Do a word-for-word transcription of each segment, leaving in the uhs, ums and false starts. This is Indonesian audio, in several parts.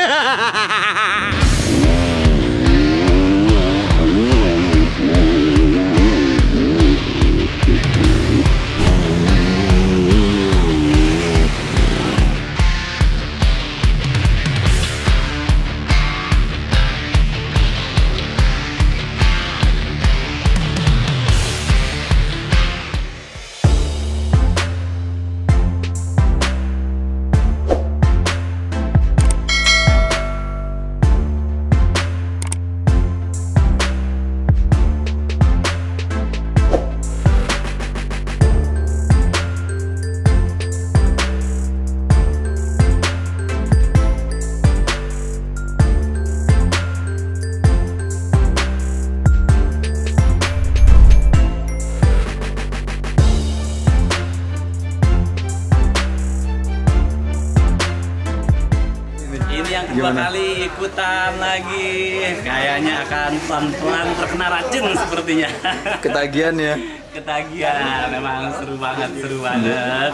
Dua kali ikutan lagi, kayaknya akan pelan-pelan terkena racun sepertinya. Ketagihan ya? Ketagihan, memang seru banget, seru banget.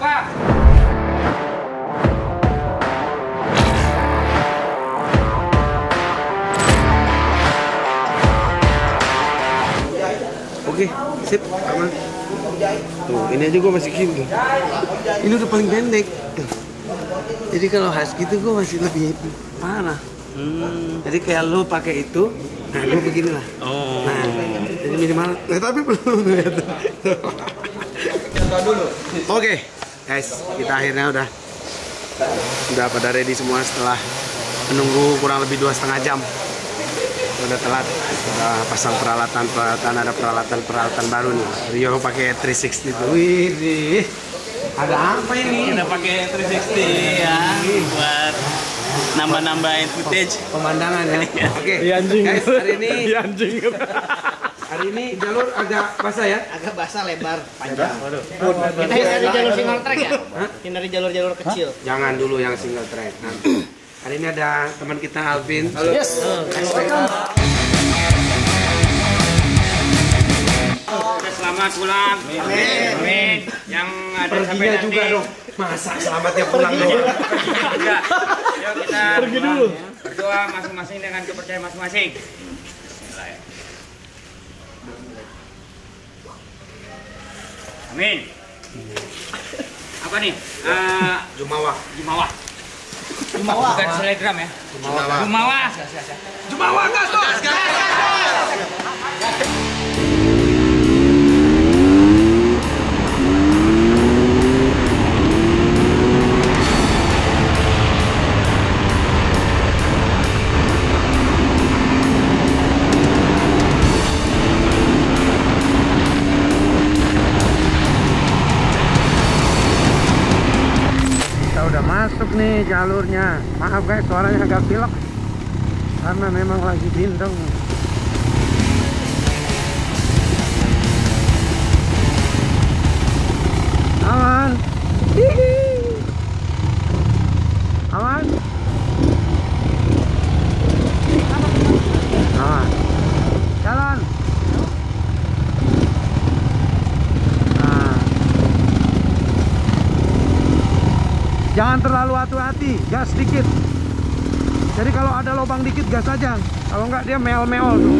Oke, sip, aman. Tuh, ini aja gue masih gini. Ini udah paling pendek. Jadi kalau husky itu gue masih lebih parah. Hmm. Jadi kayak lo pakai itu, nah gue beginilah. Oh. Nah, jadi minimal. Nah, tapi belum lihat. Dulu. Oke, guys, kita akhirnya udah udah pada ready semua setelah menunggu kurang lebih dua setengah jam. Udah telat, udah pasang peralatan peralatan ada peralatan peralatan baru nih. Rio pakai tiga enam nol. Wih, nih. Ada apa ini? Kita pakai tiga enam nol ya, buat nambah-nambahin footage pemandangan ya. Oke, guys, hari ini hari ini jalur agak basah ya? Agak basah, lebar, panjang. Kita hindari jalur single track ya? Hindari jalur-jalur kecil. Jangan dulu yang single track. Nah, hari ini ada teman kita Alvin. Halo. Yes. Selamat pulang. Amin. Amin. Yang ada sampai nanti juga dong. Masa selamatnya pulang doang. Enggak. Yuk kita pergi dulu. Berdoa masing-masing dengan kepercayaan masing-masing. Amin. Apa nih? Uh, Jumawah. Jumawah. Jumawah. Bukan selegram ya. Jumawah. Jumawah. Jumawah gas gas gas. Masuk nih jalurnya. Maaf guys, suaranya agak pilek karena memang lagi bindeng. Aman. Hihi. Aman. Aman. Jalan. Jangan terlalu hati-hati, gas dikit. Jadi kalau ada lubang dikit gas aja. Kalau enggak dia meol-meol tuh.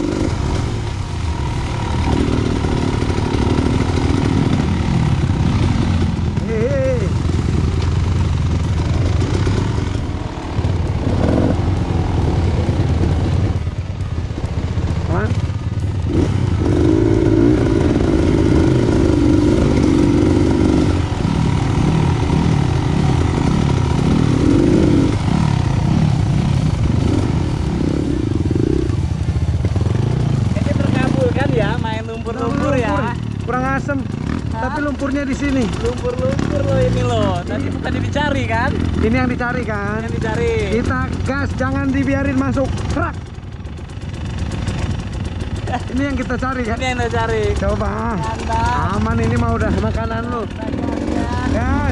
Hehehe. Aman? Lumpur-lumpur ya, kurang asem. Hah? Tapi lumpurnya di sini. Lumpur-lumpur loh ini loh. Tadi tadi dicari kan? Ini yang dicari kan? Yang dicari. Kita gas, jangan dibiarin masuk. Kerak. Ini yang kita cari kan? Ini yang kita cari. Coba. Mantap. Aman ini mah udah makanan lu. Gas.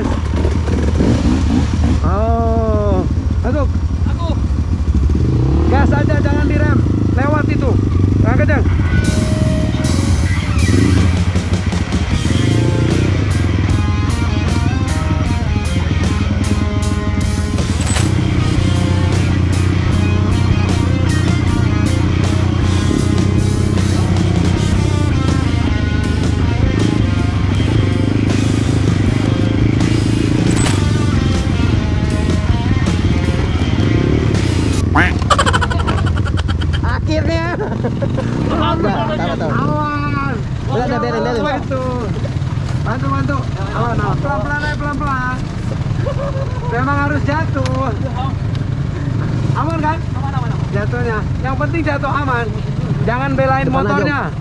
Oh, masuk. Aku. Gas aja, jangan direm. Lewat itu. Nah, kencang. jatuh. Bantu, bantu. Aman, aman. Pelan-pelan aja, pelan-pelan. Memang harus jatuh. Aman kan? Aman, aman, aman. Jatuhnya. Yang penting jatuh aman. Jangan belain depan motornya. Aja.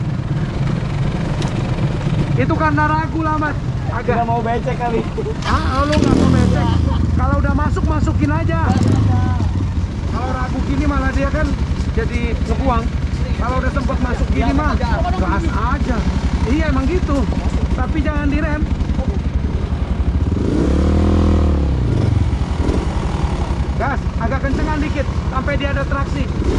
Itu karena ragu lah, Mas. Agak nggak mau becek kali. Ah, lu nggak mau becek. Kalau udah masuk, masukin aja. Kalau ragu gini malah dia kan jadi ngebuang. Kalau udah sempat masuk gini mah, gas aja. Iya emang gitu. Tapi jangan direm. Gas, agak kencengan dikit sampai dia ada traksi.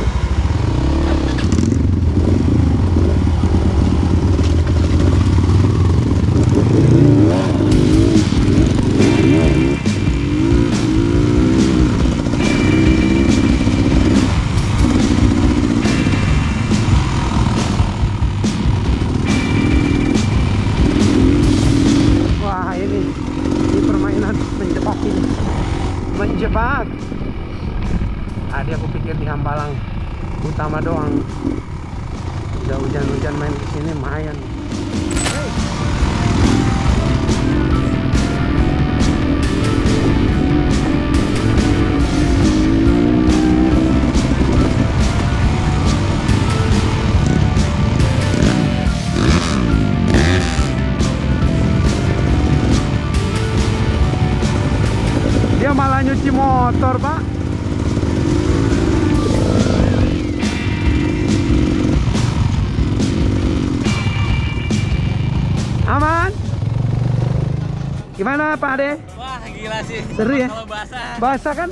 Menjebak. Tadi aku pikir di Hambalang utama doang. Udah hujan-hujan main di sini lumayan. Dia malah nyuci motor, Pak. Aman? Gimana, Pak Ade? Wah, gila sih. Seru ya? Kalau basah. Basah kan?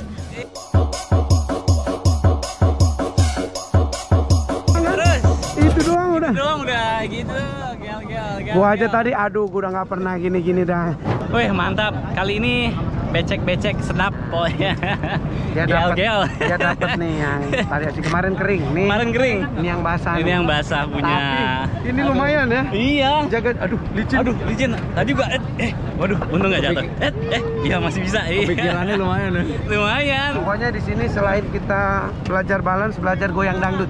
Terus. Itu doang udah. Itu doang udah gitu. Gel, gel, gel. Gua aja tadi, aduh, gua udah nggak pernah gini-gini dah. Wih, mantap. Kali ini becek-becek sedap pokoknya. Dia dapat, gel, dia dapat nih yang variasi kemarin kering nih. Kemarin kering. Ini yang basah. Ini nih. yang basah punya. Tapi ini lumayan ya. Iya. Jaga, aduh, licin. Aduh, licin. Tadi juga eh, eh waduh, untung nggak jatuh. Eh, eh, iya masih bisa. Iya. Pikirannya lumayan ya. Lumayan. Pokoknya di sini selain kita belajar balance, belajar goyang dangdut.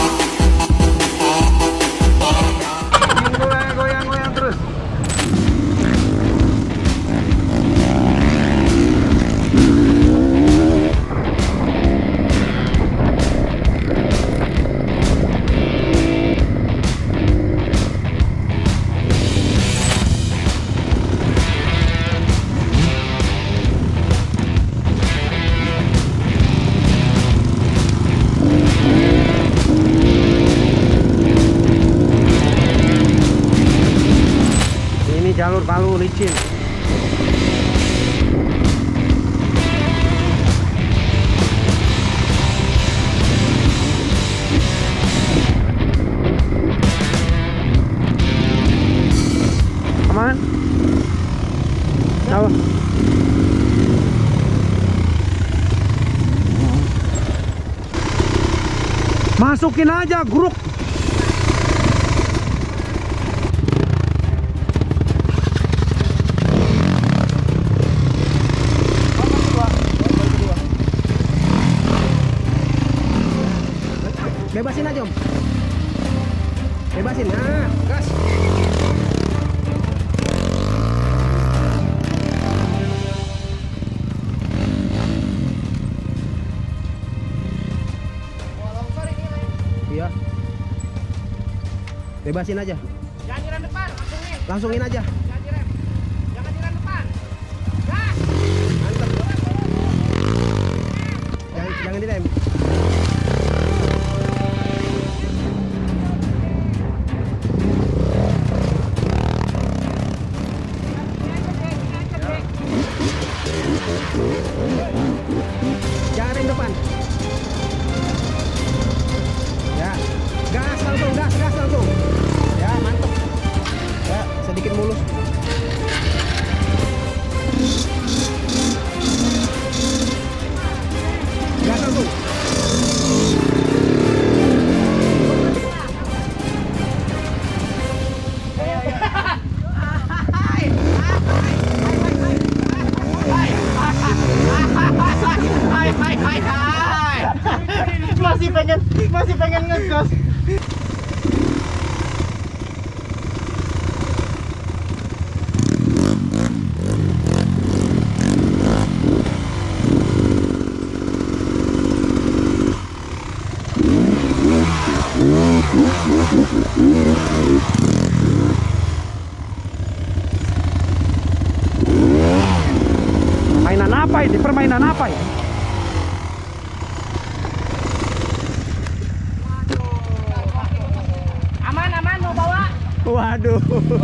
Goyang, goyang, goyang terus. Jalur Palu licin. Aman? Tahu? Masukin aja gruk. Bebasin aja, Om. Bebasin. Nah, gas. Iya. Bebasin aja. Jangan direm depan, langsungin. Langsungin aja. Jangan direm. Jangan direm depan. Gas. Mantap. Jangan, jangan direm. Jangan rem depan. Ya, gas langsung, gas, gas langsung. Ya, mantap. Ya, sedikit mulus. Gas langsung. Hai hai hai hai. Masih pengen masih pengen ngegas. Mainan apa ini? Permainan apa ya? Aman, aman, mau bawa? Waduh.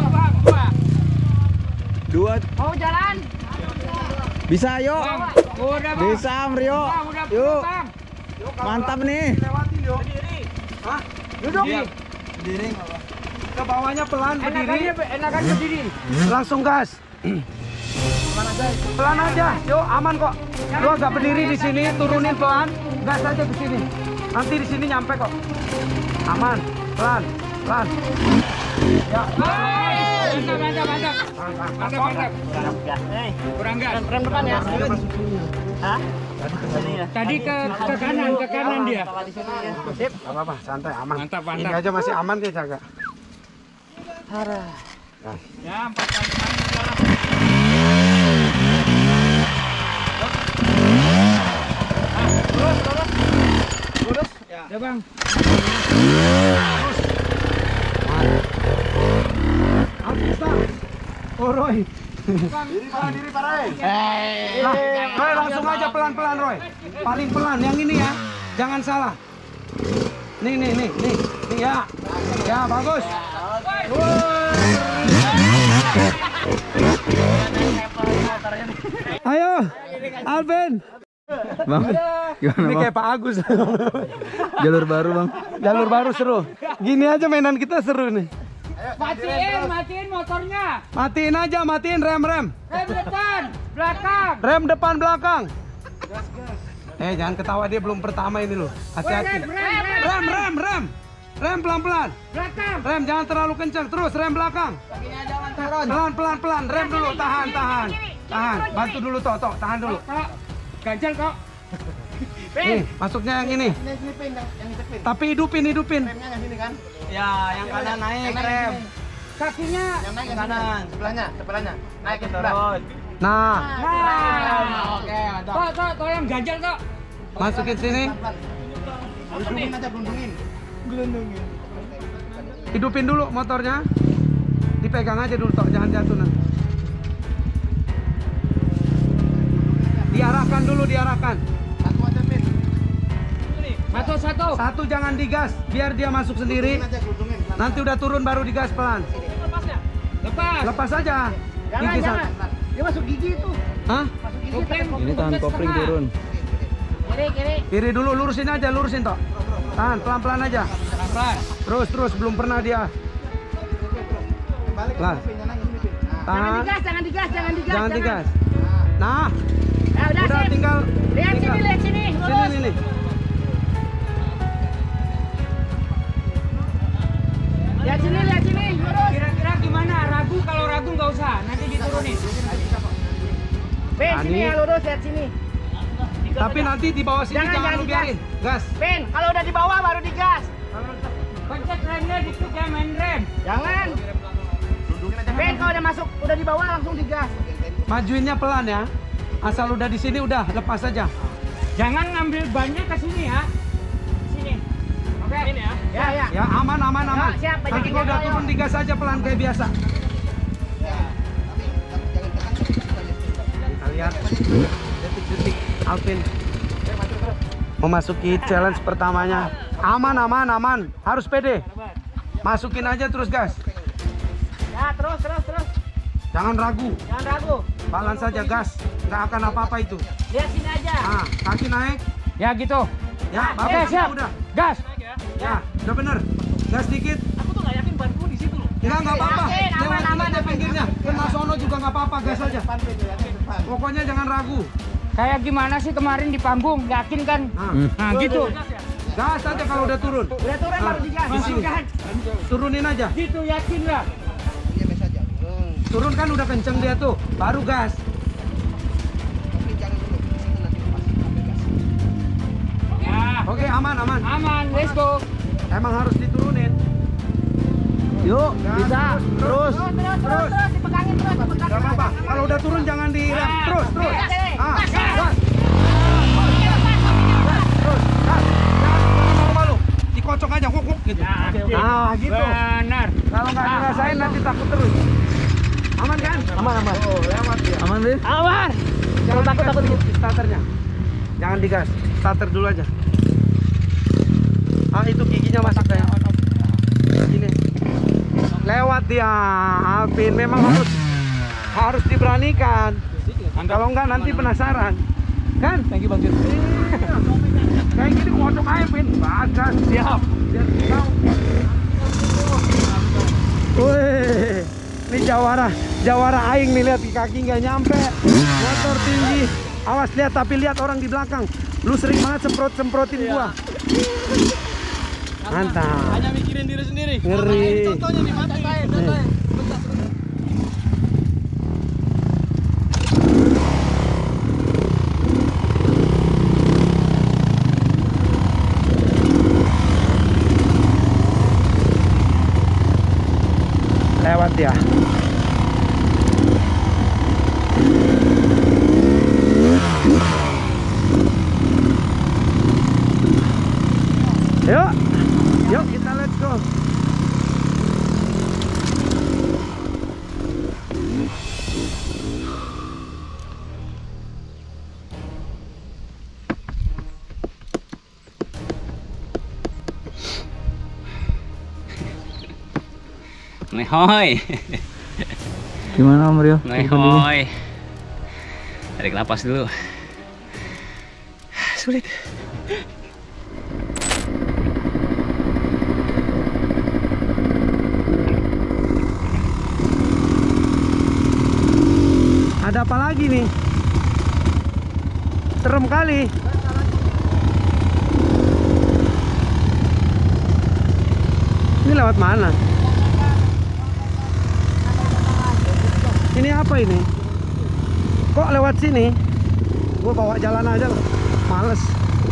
Dua. Mau jalan? Bisa yuk. Udah bang. Bisa Rio. Udah Yuk. bang. Mantap nih. Hah? Duduk. Berdiri. Ke bawahnya pelan berdiri. Enakan berdiri. Langsung gas. Pelan aja. Yuk, aman kok. Lu agak berdiri di sini, turunin pelan, gas aja ke sini. Nanti di sini nyampe kok. Aman. Pelan, pelan. Ya. Mantap, mantap, mantap. Mantap, mantap. Kurang gas. Rem depan ya. Hah? Tadi ke ke kanan, ke kanan dia. Sip. Gak apa-apa, santai, aman. Mantap, Ini mantap. aja masih aman dia jaga. Ya, empat kali mandi jalan. Lurus, lurus. Lurus. Ya, bang. Oh Roy. Diri parah, diri parah. Nah, Roy langsung aja pelan-pelan Roy. Paling pelan yang ini ya. Jangan salah. Nih nih nih nih. Nih ya. Ya bagus. Ayo, Alvin. Bang, gimana Ini bang? kayak Pak Agus. Jalur baru bang. Jalur baru seru. Gini aja mainan kita seru nih. Matiin, matiin motornya. Matiin aja, matiin rem-rem. Rem depan, belakang. Rem depan belakang. Eh jangan ketawa, dia belum pertama ini loh. Hati-hati. Rem, rem, rem. Rem, rem, rem. Rem pelan-pelan. Belakang. Rem jangan terlalu kencang. Terus rem belakang. Pelan, pelan, pelan. Rem dulu, tahan, tahan. Tahan. Bantu dulu toh, toh. Tahan dulu. Kok ganjel kok. Nih, masuknya yang ini. Tapi hidupin, hidupin. Ya, yang kanan naik rem. Kakinya. Yang naik kanan, sebelahnya, sebelahnya. Naik ke sebelah. Nah, Nah. Oke, mantap. Kok, kok, kok yang ganjel kok. masukin sini. Gelundungin aja, gelundungin. Hidupin dulu motornya. Dipegang aja dulu toh, jangan jatuh nanti. Diarahkan dulu, diarahkan. Satu aja, Pin. Satu, satu. Satu jangan digas, biar dia masuk sendiri. Aja gelundungin. Nanti udah turun baru digas pelan. Lepas. Lepas aja. Jangan, Gigi jangan. satu. Dia masuk gigi itu. Hah? Masuk gigi. Kopling. Ini tahan kopling turun. Kiri, kiri. Kiri dulu, lurusin aja, lurusin toh. Tahan, pelan-pelan aja. Pelan. Terus, terus, belum pernah dia. Balik Pelan. ke Pin, yang ini, Pin. Nah. Tahan, jangan digas, jangan digas. jangan digas. Nah, Ya, udah, udah sip. tinggal. Lihat tinggal. sini, lihat sini. Sini Lurus. nih, nih. Lihat sini, lihat sini. Lurus. Kira-kira gimana? Ragu, kalau ragu nggak usah. Nanti diturunin. Pin, Nah, sini ini. ya, lurus, lihat sini. Tapi nanti di bawah sini Jangan, jangan, jangan lu digas. biarin. Gas. Pin, kalau udah di bawah baru digas. Pencet remnya dikit ya, main rem. Jangan. Pin, kalau udah masuk, udah di bawah langsung digas. Majuinnya pelan ya. Asal udah di sini udah lepas aja. Jangan ngambil bannya ke sini ya. Sini. Oke. Ini ya. Ya, ya. Ya aman, aman, aman. Ya, siap, Nanti bajakin kalau udah jalan, turun ayo. digas aja pelan kayak biasa. Kita lihat detik-detik Alvin memasuki challenge pertamanya. Aman, aman, aman. Harus pede. Masukin aja terus gas. Ya, terus, terus, terus. Jangan ragu. Jangan ragu. Balan saja gas. Nggak akan apa-apa itu. Lihat sini aja. Nah, kaki naik. Ya gitu. Ya, Oke, bagus. siap. Udah. Gas. Ya, udah bener. Gas dikit. Aku tuh nggak yakin banku di situ loh. Enggak, nggak apa-apa. Yakin, aman, Lewatin aman, aja aman. pinggirnya. Kena sono juga nggak apa-apa. Gas aja. Pokoknya jangan ragu. Kayak gimana sih kemarin di panggung? Yakin kan? Nah, Nah gitu. gas aja kalau udah turun. Udah turun Nah, baru digas. di sini. Kan? Turunin aja. Gitu yakin lah. Turun kan udah kenceng dia tuh. Baru gas. Ya. Oke, aman, aman. Aman, let's go. Emang harus diturunin. Yuk, bisa. Terus. Terus, terus, terus, terus. Dipegangin terus, dipegangin. Gak apa-apa. Kalau udah turun jangan direm. Terus, terus. Ah, gas. Gas. Terus, gas. Jangan malu-malu. Dikocok aja, huk, huk gitu. Ya, oke, oke. Ah, Nah gitu. Benar. Kalau nggak dirasain nanti takut terus. Aman kan? Aman aman. Oh, aman ya. Aman, Bin? Aman. Kalau takut takut dikit. Starternya. Jangan digas. Starter dulu aja. Ah itu giginya masak kayak on off. Gini. Lewat dia, Alvin. Memang harus harus diberanikan. Kalau enggak nanti penasaran. Kan? Thank you Bang Jun. Kayak gini kocok aja, Vin. Bagas. Siap. Biar tahu. Wih, ini jawara, jawara aing nih, lihat di kaki nggak nyampe. Motor tinggi. Awas lihat, tapi lihat orang di belakang. Lu sering banget semprot semprotin gua. Mantap. Hanya mikirin diri sendiri. Ngeri. Contohnya nih, mantap kain, contohnya. Lewat ya. Yuk, yuk kita let's go. Nehoi. Gimana Om Rio? Nehoi. Tarik napas dulu. Sulit. Ada apa lagi nih? Serem kali. Ini lewat mana? Ini apa ini? Kok lewat sini? Gue bawa jalan aja lah. Males.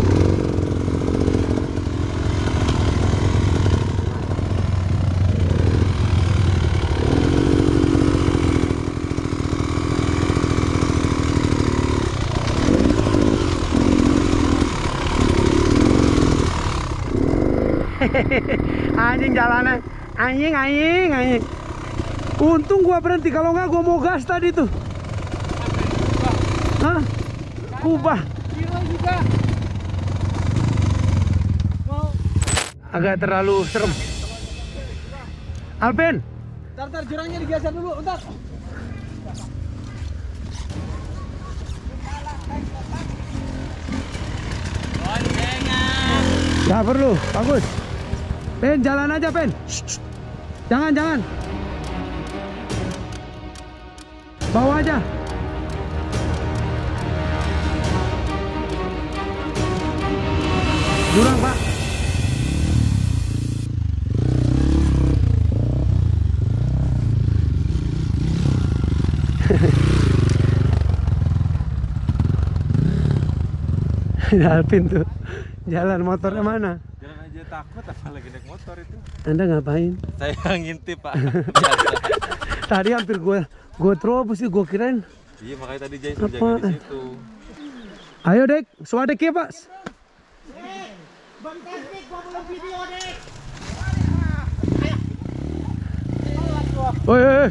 Anjing jalannya, anjing anjing anjing. Untung gua berhenti, kalau nggak gua mau gas tadi tuh. Hah? Kubah. Agak terlalu serem. Alvin, Ntar jurangnya digeser dulu, ntar. nggak perlu, bagus. Pen, jalan aja Pen. Jangan jangan. Bawa aja. Jurang Pak. Alvin tuh jalan motornya mana? Jalan aja takut, apalagi naik motor itu. Anda ngapain? Saya ngintip Pak. Tadi hampir gue gue terobos sih, gue kirain. Iya makanya tadi Jay Apa? jaga di situ. Ayo Dek, swadek ya Pak. Bang Tasik, gua belum video deh. Woi, woi,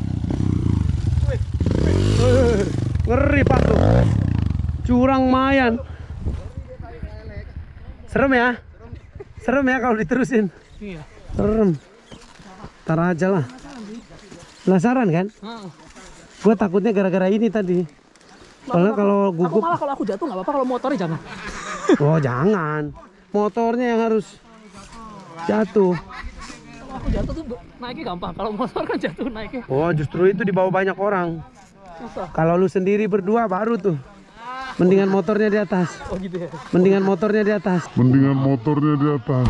woi. Ngeri Pak tuh. Curang mayan. Serem ya? Serem ya kalau diterusin. Iya. Serem. Ntar aja lah. Penasaran kan? Gue takutnya gara-gara ini tadi. Soalnya kalau Aku gugup. malah kalau aku jatuh nggak apa-apa, kalau motornya jangan. Oh jangan. Motornya yang harus jatuh. Kalau aku jatuh tuh naiknya gampang, kalau motor kan jatuh naiknya Oh justru itu dibawa banyak orang. susah. Kalau lu sendiri berdua baru tuh. Mendingan motornya di atas. Oh gitu ya. Mendingan motornya di atas. Mendingan motornya di atas.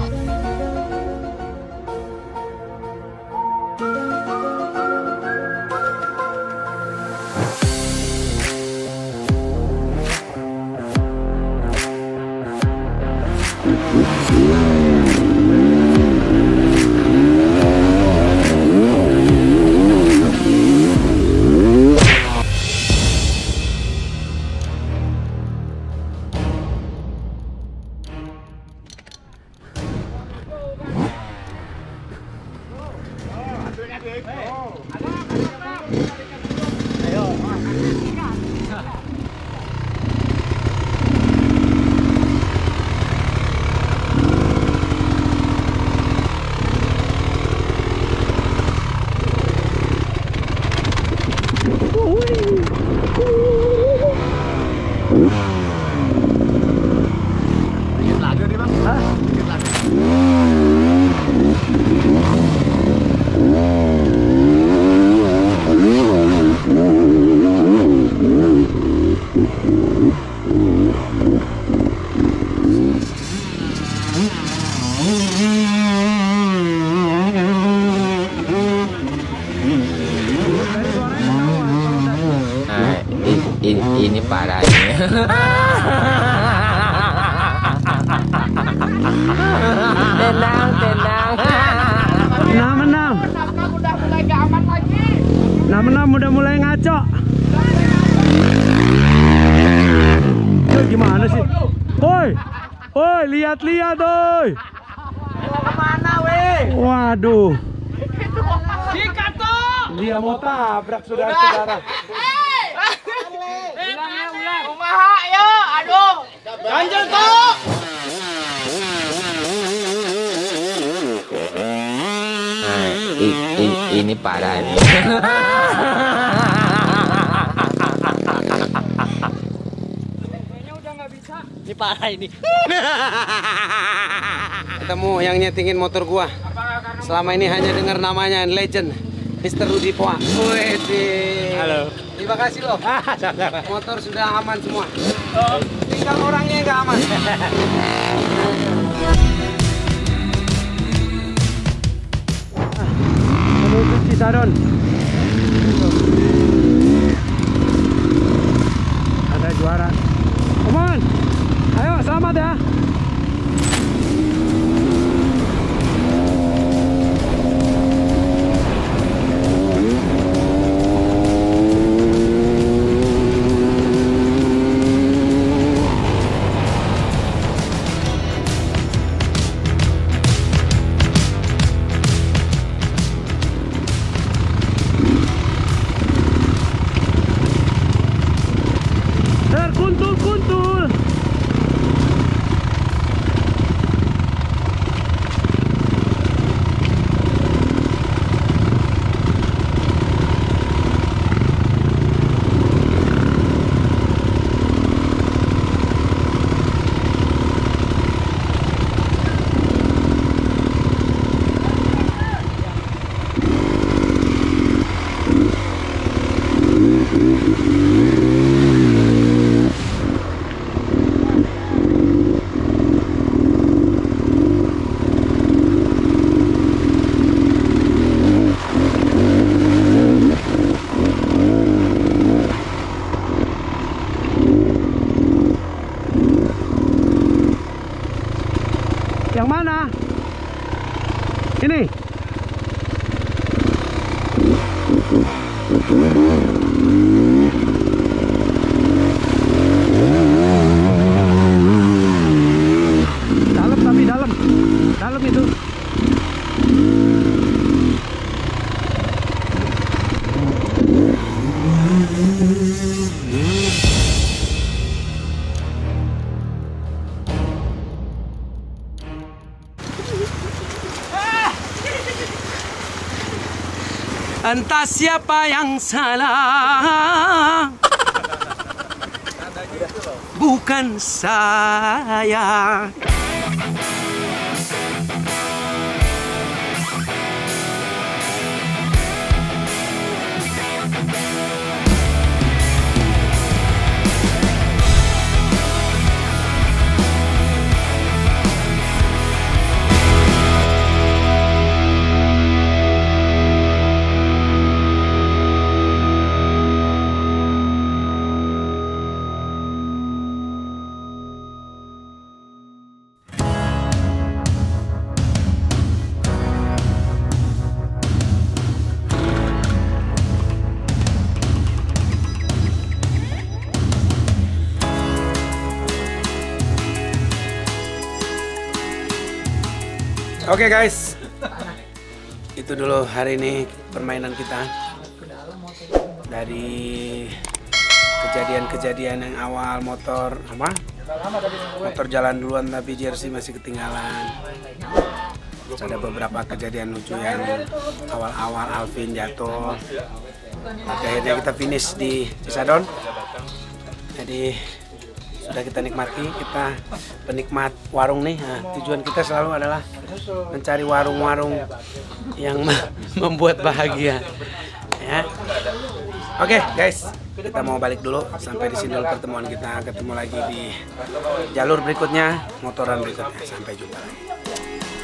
Ini, ini parah ini. Tenang, tenang. Enam enam. Udah mulai gak aman lagi. Enam enam udah mulai ngaco. Yuk, gimana sih? Woi, woi, lihat-lihat, woi. Mau kemana, weh? Waduh. Si Kato. Dia mau tabrak saudara-saudara. Ulangnya ulang. Kumaha ya? Aduh. Ganjel tuh. Nah, i, i, ini parah ini. Ini parah ini. Ketemu yang nyetingin motor gua. Selama ini hanya dengar namanya legend, mister Rudi Poa. Wede. Halo. Terima kasih loh. Motor sudah aman semua. Tinggal orangnya yang nggak aman. Menuju Cisadon. Ada juara. Come on. Ayo, selamat ya. Terkuntul-kuntul. Yang mana? Ini. Dalam tapi dalam. Dalam itu. Entah siapa yang salah, bukan saya. Oke okay, guys, itu dulu hari ini permainan kita. Dari kejadian-kejadian yang awal motor apa? Motor jalan duluan tapi jersey masih ketinggalan. Terus ada beberapa kejadian lucu yang awal-awal Alvin jatuh. Tapi akhirnya kita finish di Cisadon. Jadi sudah kita nikmati, kita penikmat warung nih. Nah, tujuan kita selalu adalah mencari warung-warung yang membuat bahagia. Ya. Oke, okay, guys, kita mau balik dulu. Sampai di sini dulu pertemuan kita. Ketemu lagi di jalur berikutnya, motoran berikutnya. Sampai jumpa.